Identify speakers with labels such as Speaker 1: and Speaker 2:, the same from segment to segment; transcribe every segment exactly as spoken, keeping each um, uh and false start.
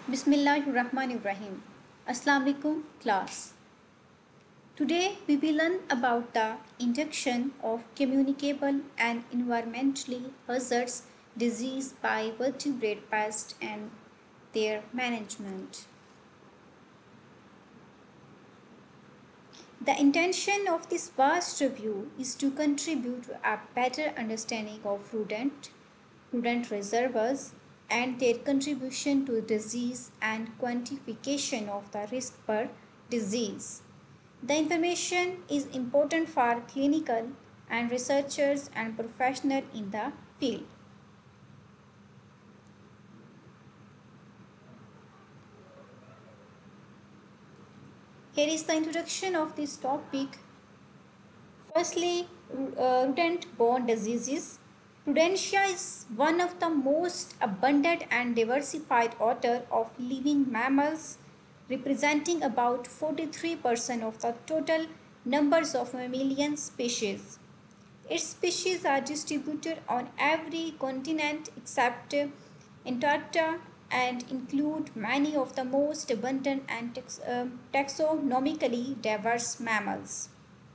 Speaker 1: Bismillahirrahmanirrahim. Assalamu alaikum class. Today we will learn about the induction of communicable and environmentally hazardous disease by vertebrate pests and their management. The intention of this vast review is to contribute to a better understanding of rodent, rodent reservoirs, and their contribution to disease and quantification of the risk per disease. The information is important for clinical and researchers and professionals in the field. Here is the introduction of this topic. Firstly, uh, rodent-borne diseases. Rodentia is one of the most abundant and diversified order of living mammals, representing about forty-three percent of the total numbers of mammalian species. Its species are distributed on every continent except Antarctica and include many of the most abundant and tax uh, taxonomically diverse mammals.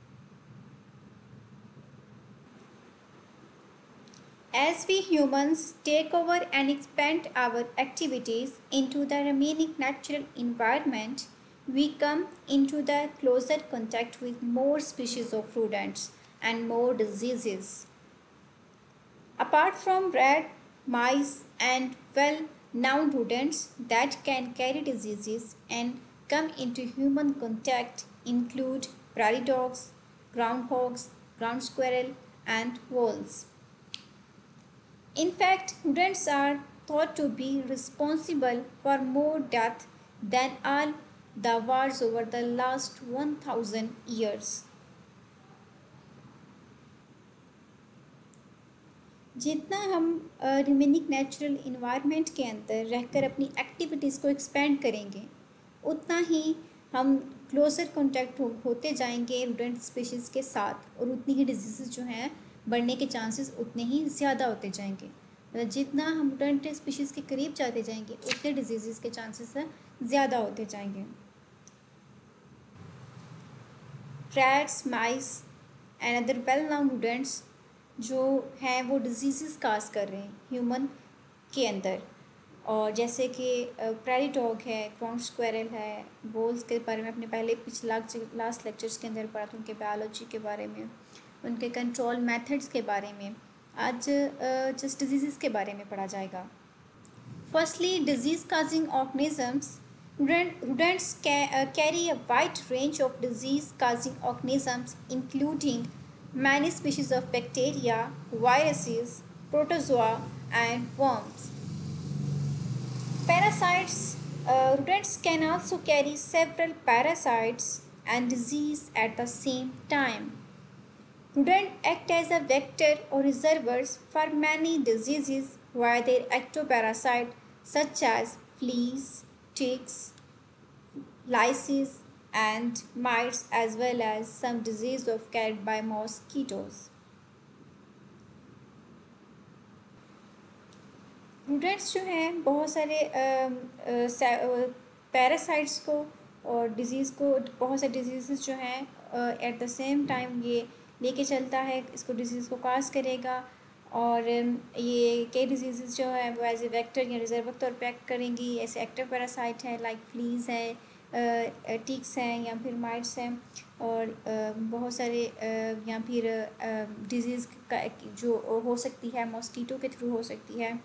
Speaker 1: As we humans take over and expand our activities into the remaining natural environment, we come into the closer contact with more species of rodents and more diseases. Apart from rat, mice, and well-known rodents that can carry diseases and come into human contact include prairie dogs, groundhogs, ground squirrel, and voles. In fact, rodents are thought to be responsible for more death than all the wars over the last one thousand years. जितना हम remaining natural environment के अंदर रहकर अपनी activities को expand करेंगे उतना ही हम क्लोजर कॉन्टैक्ट हो, होते जाएंगे रोडेंट स्पीशीज़ के साथ और उतनी ही डिजीज़ जो हैं बढ़ने के चांसेस उतने ही ज़्यादा होते जाएंगे. मतलब जितना हम रोडेंट स्पीशीज़ के करीब जाते जाएंगे उतने डिजीज़ के चांसेस ज़्यादा होते जाएंगे. Rats, mice and other well known rodents जो हैं वो डिजीज़ काज कर रहे हैं ह्यूमन के अंदर. और जैसे कि प्रेरी डॉग है, ग्राउंड स्क्वेरल है, वोल्स के बारे में अपने पहले पिछला लास्ट लेक्चर्स के अंदर पढ़ा था, उनके बायोलॉजी के बारे में, उनके कंट्रोल मेथड्स के बारे में. आज जस्ट डिजीज़ के बारे में पढ़ा जाएगा. Firstly disease causing organisms. Rodents carry a wide range of disease-causing organisms, including many species of bacteria, viruses, protozoa, and worms. Parasites. Uh, rodents can also carry several parasites and disease at the same time. Rodents act as a vector or reservoirs for many diseases via their ectoparasite such as fleas, ticks, lice, and mites, as well as some disease of carried by mosquitoes. Rodents जो हैं बहुत सारे parasites को और disease को बहुत सारे disease जो हैं एट द सेम टाइम ये लेके चलता है, इसको डिजीज़ को काज करेगा. और ये कई डिजीज़ जो है वो एज ए वेक्टर या रिजर्व तौर पर एक्ट करेंगी. ऐसे एक्टिव पैरासाइट है लाइक फ्लीज़ है, टिक्स हैं या फिर माइट्स हैं, और बहुत सारे या फिर डिजीज़ का जो हो सकती है मॉस्किटो के थ्रू हो सकती है.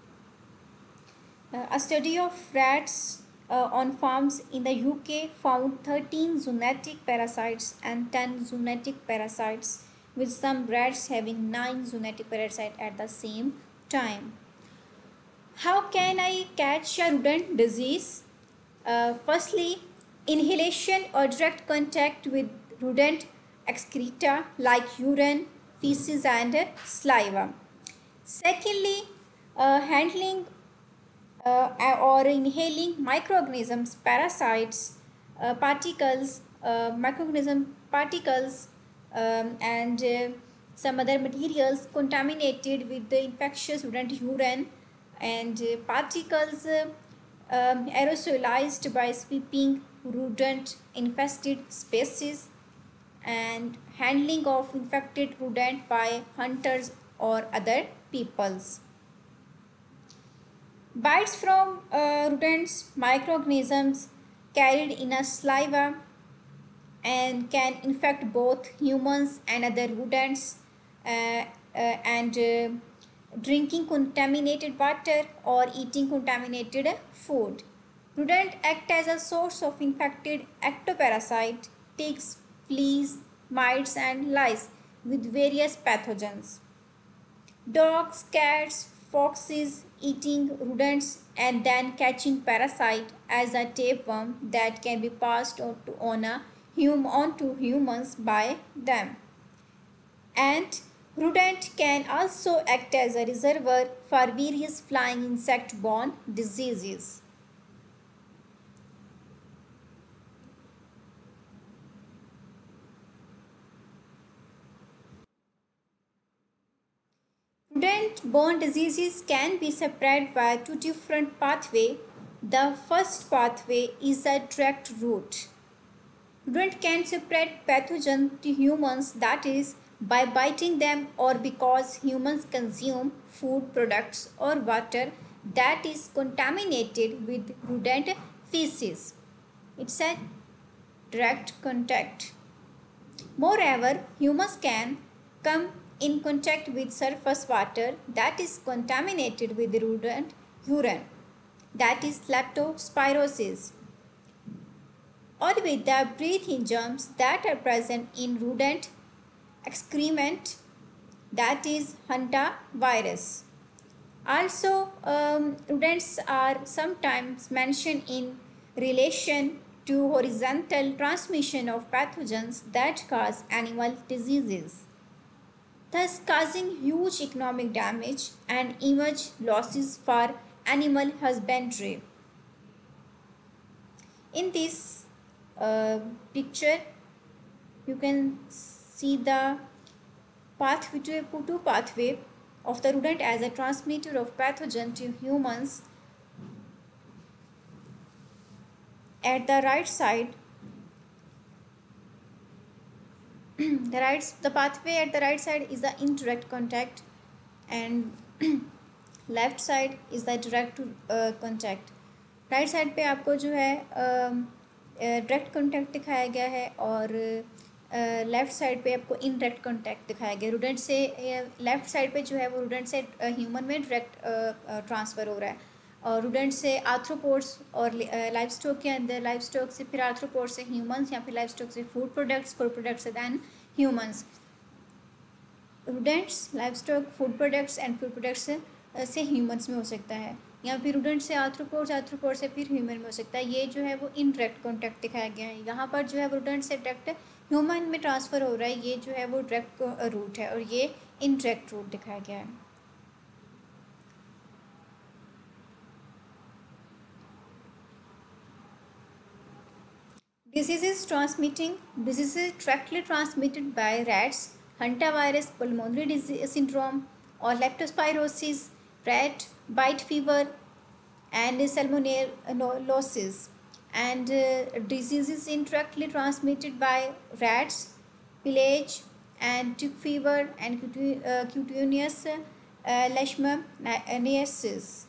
Speaker 1: A study of rats uh, on farms in the U K found thirteen zoonotic parasites and ten zoonotic parasites, with some rats having nine zoonotic parasites at the same time. How can I catch a rodent disease? Uh, firstly, inhalation or direct contact with rodent excreta like urine, feces, and saliva. Secondly, uh, handling uh, or inhaling microorganisms, parasites, uh, particles, uh, microorganism particles, um, and uh, some other materials contaminated with the infectious rodent urine, and uh, particles uh, um, aerosolized by sweeping rodent infested species and handling of infected rodent by hunters or other peoples. Bites from uh, rodents, microorganisms carried in a saliva and can infect both humans and other rodents, uh, uh, and uh, drinking contaminated water or eating contaminated food. Rodents act as a source of infected ectoparasite, ticks, fleas, mites and lice with various pathogens. Dogs, cats, foxes eating rodents and then catching parasite as a tapeworm that can be passed on to, on, a, hum, on to humans by them. And rodent can also act as a reservoir for various flying insect-borne diseases. Rodent-borne diseases can be separated by two different pathways. The first pathway is a direct route. Rodent can spread pathogen to humans, that is, by biting them or because humans consume food products or water that is contaminated with rodent feces. It's a direct contact. Moreover, humans can come in contact with surface water that is contaminated with rodent urine, that is leptospirosis, or with the breathing germs that are present in rodent excrement, that is hantavirus. Also, um, rodents are sometimes mentioned in relation to horizontal transmission of pathogens that cause animal diseases, thus causing huge economic damage and image losses for animal husbandry. In this uh, picture, you can see the pathway to two pathway of the rodent as a transmitter of pathogen to humans. At the right side, the right the pathway at the right side is the indirect contact, and left side is the direct contact. Right side पे आपको जो है direct contact दिखाया गया है और left uh, side पे आपको इनडायरेक्ट कॉन्टैक्ट दिखाया गया. रूडेंट से लेफ़्ट साइड पे जो है वो रूडेंट से ह्यूमन uh, में डायरेक्ट ट्रांसफ़र हो रहा है, और रूडेंट से आर्थ्रोपोड्स और लाइफ स्टॉक के अंदर, लाइफ स्टॉक से फिर आर्थ्रोपोड से ह्यूमंस या फिर लाइफ स्टॉक से फूड प्रोडक्ट्स, फूड प्रोडक्ट्स से then humans. Rodents, livestock, food products and food products से ह्यूमंस में हो सकता है, या फिर रूडेंट से आर्थ्रोपोड्स, आर्थ्रोपोड से फिर ह्यूमन में हो सकता है. ये जो है वो इनडायरेक्ट कॉन्टैक्ट दिखाया गया है. यहाँ पर जो है वो रूडेंट से डायरेक्ट ह्यूमन में ट्रांसफ़र हो रहा है, ये जो है वो डायरेक्ट रूट है, और ये इनडायरेक्ट रूट दिखाया गया है. Diseases transmitting diseases directly transmitted by rats, hantavirus, pulmonary disease syndrome, or leptospirosis, rat bite fever, and salmonellosis. And uh, diseases indirectly transmitted by rats, pelage, and tick fever, and cutu- uh, cutaneous uh, leishmaniasis.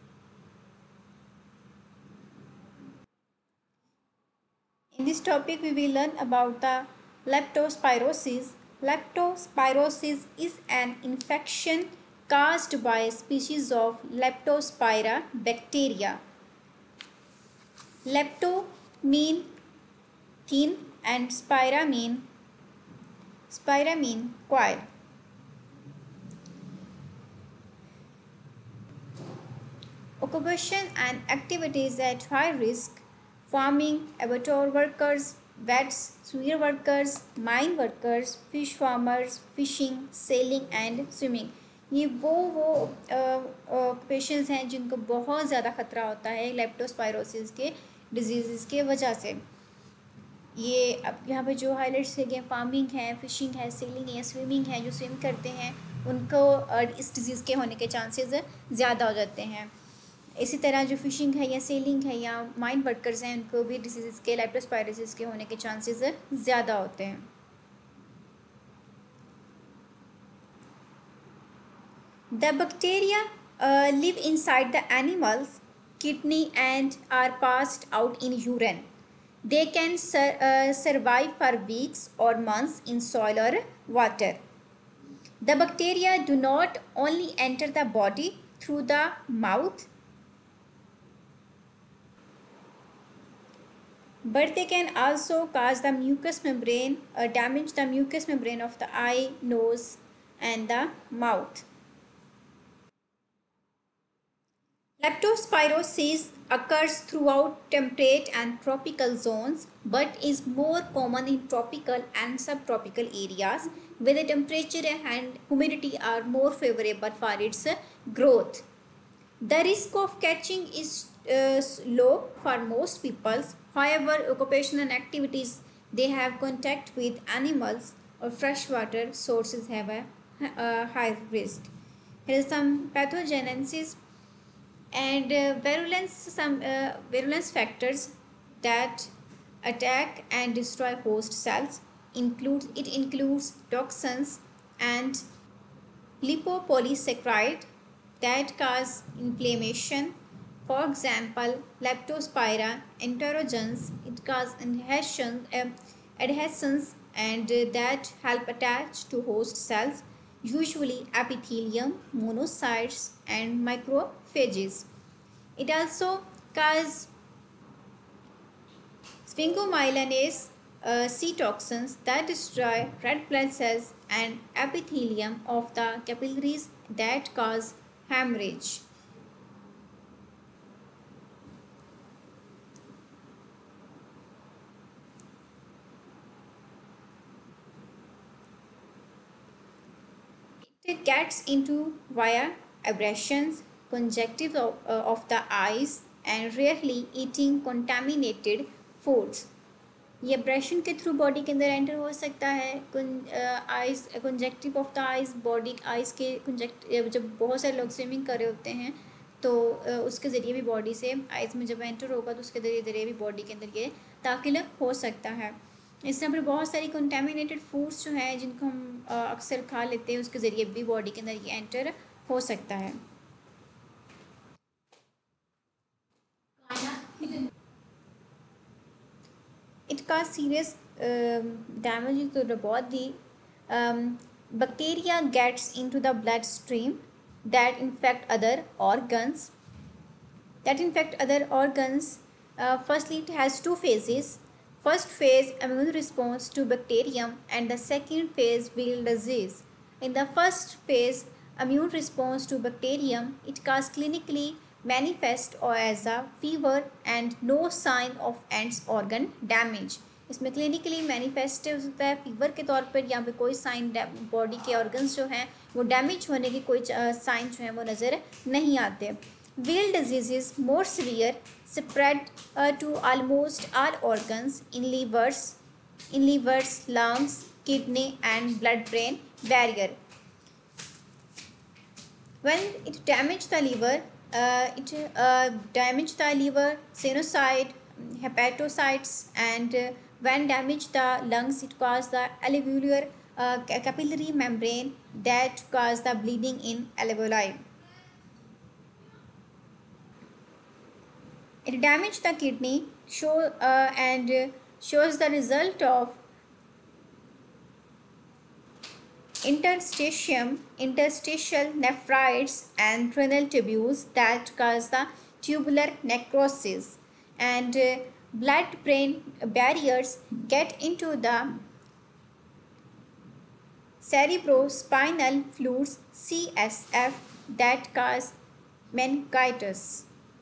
Speaker 1: In this topic, we will learn about the leptospirosis. Leptospirosis is an infection caused by a species of Leptospira bacteria. Lepto mean thin and spira mean spira mean coil. Occupation and activities at high risk: farming, abattoir workers, vets, sewer workers, mine workers, fish farmers, fishing, sailing and swimming. ये वो वो occupations हैं जिनको बहुत ज़्यादा ख़तरा होता है लेप्टोस्पायरोसिस के डिजीज़ के वजह से. ये अब यहाँ पे जो हाईलाइट्स किए गए, फार्मिंग है, फिशिंग है, सेलिंग है, स्विमिंग है, जो स्विम करते हैं उनको इस डिज़ीज़ के होने के चांसेस ज़्यादा हो जाते हैं. इसी तरह जो फिशिंग है या सेलिंग है या माइन वर्कर्स हैं उनको भी डिसीज़ के लेप्टोस्पायरोसिस के होने के चांसेस ज़्यादा होते हैं. The bacteria uh, live inside the animal's kidney and are passed out in urine. They can sur uh, survive for weeks or months in soil or water. The bacteria do not only enter the body through the mouth, but they can also cause the mucous membrane, uh, damage the mucous membrane of the eye, nose, and the mouth. Leptospirosis occurs throughout temperate and tropical zones but is more common in tropical and subtropical areas where the temperature and humidity are more favorable for its growth. The risk of catching is uh, low for most people. However, occupational activities they have contact with animals or freshwater sources have a, a high risk. Here is some pathogenesis and uh, virulence some uh, virulence factors that attack and destroy host cells include it includes toxins and lipopolysaccharide that cause inflammation. For example, leptospira enterogens it cause adhesion, uh, adhesions and uh, that help attach to host cells, usually epithelium, monocytes, and macrophages. It also causes sphingomyelinase uh, C toxins that destroy red blood cells and epithelium of the capillaries that cause hemorrhage. It gets into via abrasions, conjunctives of, uh, of the eyes and rarely eating contaminated foods. ये abrasion के through body के अंदर enter हो सकता है. Eyes conjunctiva of the eyes body eyes के conjunct जब बहुत सारे लोग स्विमिंग कर रहे होते हैं तो uh, उसके ज़रिए भी बॉडी से आइज में जब एंटर होगा तो उसके ज़रिए ज़रिए भी बॉडी के अंदर ये दाखिल हो सकता है. इस तरह पर बहुत सारी कंटेमिनेटेड फूड्स जो हैं जिनको हम uh, अक्सर खा लेते हैं उसके ज़रिए भी बॉडी के अंदर ये एंटर हो सकता है. It causes serious um, damage to the body. Um, bacteria gets into the bloodstream that infect other organs. That infect other organs. Uh, firstly, it has two phases. First phase, immune response to bacterium, and the second phase, viral disease. In the first phase, immune response to bacterium, it causes clinically manifest or as a fever and no sign of ends organ damage. इसमें clinically manifest होता है fever के तौर पर. यहाँ पे कोई sign body के ऑर्गन्स जो हैं वो डैमेज होने की कोई साइन जो हैं वो नज़र नहीं आते. Viral diseases more severe spread uh, to almost all organs in livers, in livers, lungs, kidney, and blood-brain barrier. When it damages the liver, uh, it uh, damages the liver, sinusoid, hepatocytes, and uh, when damage the lungs, it causes the alveolar uh, capillary membrane that cause the bleeding in alveoli. It damages the kidney show uh, and uh, shows the result of interstitium, interstitial nephrites and renal tubules that cause the tubular necrosis, and uh, blood-brain barriers get into the cerebrospinal fluids C S F that cause meningitis.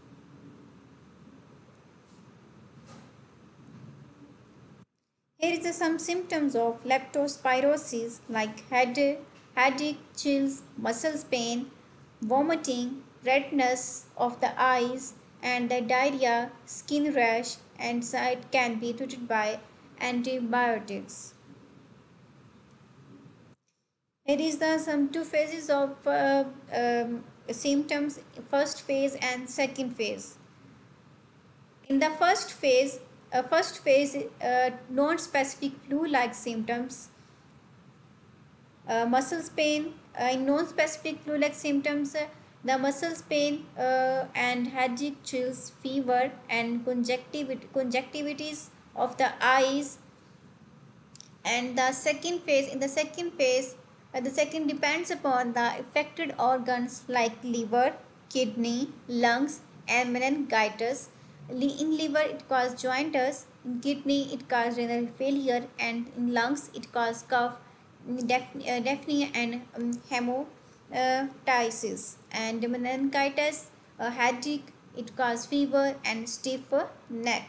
Speaker 1: Here is some symptoms of leptospirosis like headache, headache, chills, muscle pain, vomiting, redness of the eyes, and the diarrhea, skin rash, and it can be treated by antibiotics. Here is the some two phases of uh, um, symptoms, first phase and second phase. In the first phase, uh, first phase, uh, non-specific flu-like symptoms, uh, muscles pain. Uh, in non-specific flu-like symptoms, uh, the muscles pain uh, and headache, chills, fever, and conjunctivit- conjunctivitis of the eyes. And the second phase, in the second phase, uh, the second depends upon the affected organs like liver, kidney, lungs, and meningitis. In liver, it causes jaundice. In kidney, it causes renal failure, and in lungs, it causes cough, dyspnea, and um, hemoptysis. And meningitis, uh, headache, it causes fever and stiff neck.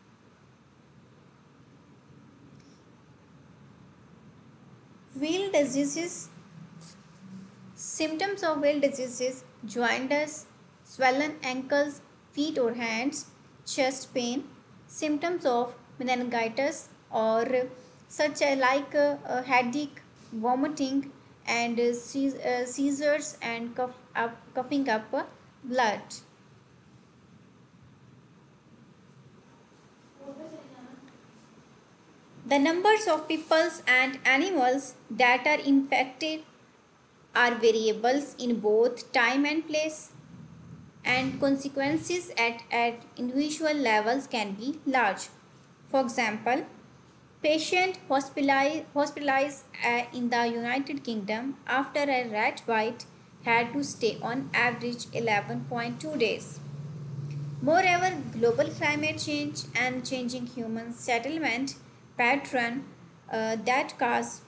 Speaker 1: Wheel diseases. Symptoms of wheel diseases: jaundice, swollen ankles, feet or hands, chest pain. Symptoms of meningitis or such as like uh, uh, headache, vomiting, and uh, seizures and cough up, coughing up uh, blood. The numbers of peoples and animals that are infected are variables in both time and place, and consequences at, at individual levels can be large. For example, patient hospitalized, hospitalized uh, in the United Kingdom after a rat bite had to stay on average eleven point two days. Moreover, global climate change and changing human settlement pattern uh, that cause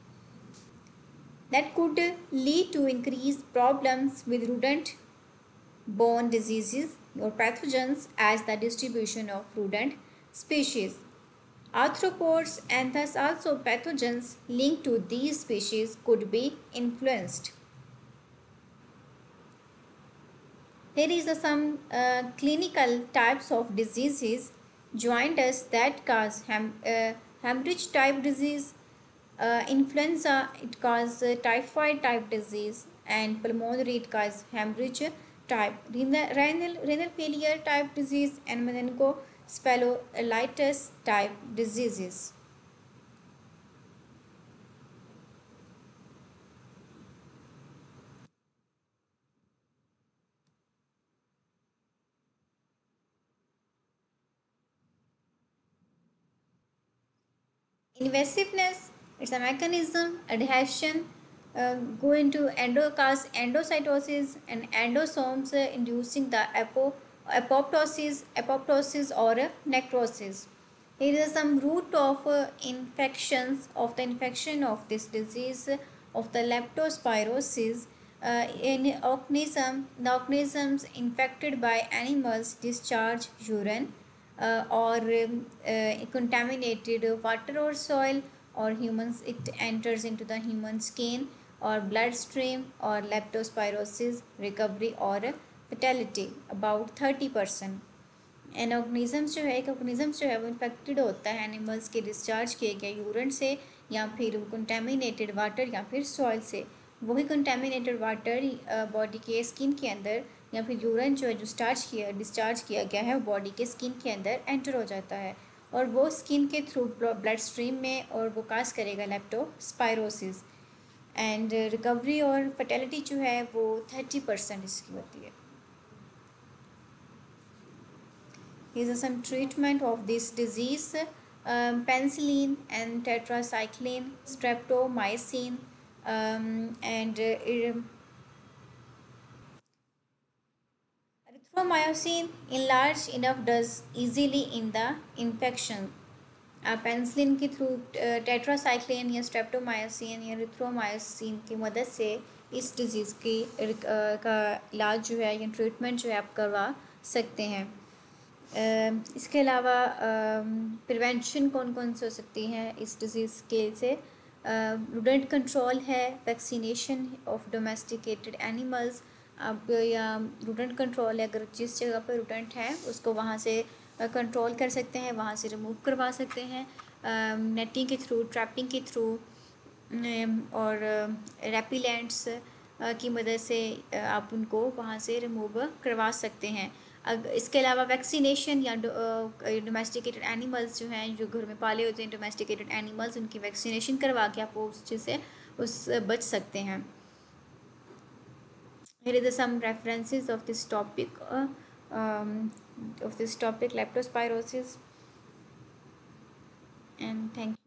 Speaker 1: that could lead to increased problems with rodent borne diseases or pathogens as the distribution of rodent species. Arthropods and thus also pathogens linked to these species could be influenced. Here is some uh, clinical types of diseases: jaundice that cause hem, uh, hemorrhage type disease, uh, influenza it causes uh, typhoid type disease, and pulmonary it causes hemorrhage type, renal, renal, renal failure type disease, and meningoencephalitis type diseases. Invasiveness, it's a mechanism, adhesion, uh, go into endocast endocytosis and endosomes, uh, inducing the apo, apoptosis, apoptosis or uh, necrosis. Here is some route of uh, infections of the infection of this disease uh, of the leptospirosis. Uh, in organism, the organisms infected by animals discharge urine uh, or um, uh, contaminated water or soil, or humans it enters into the human skin or bloodstream, or leptospirosis recovery or fatality about thirty percent. And organisms जो है एक organisms जो है वो infected होता है animals के discharge किए गए यूरिन से, या फिर कंटेमिनेटेड वाटर या फिर सॉइल से। वही कंटेमिनेटेड वाटर बॉडी के स्किन के अंदर, या फिर यूरिन जो है जो स्टार्च किया डिस्चार्ज किया गया है वो बॉडी के स्किन के अंदर एंटर हो जाता है, और वो स्किन के थ्रू ब्लड स्ट्रीम में और वो काज करेगा लेप्टोस्पायरोसिस। एंड रिकवरी और फर्टेलिटी जो है वो थर्टी परसेंट इसकी होती है। Here's some treatment of this disease: um, penicillin and tetracycline, streptomycin, um, and uh, erythromycin in large enough does easily in the infection. Penicillin के through tetracycline या streptomycin या एरिथ्रोमाइसिन की मदद से इस डिज़ीज़ की का इलाज जो है या ट्रीटमेंट जो है आप करवा सकते हैं। इसके अलावा प्रिवेंशन कौन कौन से हो सकती हैं इस डिज़ीज़ के से? रोडेंट कंट्रोल है, वैक्सीनेशन ऑफ डोमेस्टिकेटेड एनिमल्स। अब या रोडेंट कंट्रोल है, अगर जिस जगह पर रोडेंट है उसको वहाँ से कंट्रोल कर सकते हैं, वहाँ से रिमूव करवा सकते हैं नेटिंग के थ्रू, ट्रैपिंग के थ्रू, और रेपिलेंट्स की मदद से आप उनको वहाँ से रिमूव करवा सकते हैं। अग इसके अलावा वैक्सीनेशन या डोमेस्टिकेटेड एनिमल्स जो हैं, जो घर में पाले होते हैं डोमेस्टिकेटेड एनिमल्स, उनकी वैक्सीनेशन करवा के आप उस चीज़ से उस बच सकते हैं। Here is some references of this topic uh, um, of this topic leptospirosis, and thank you.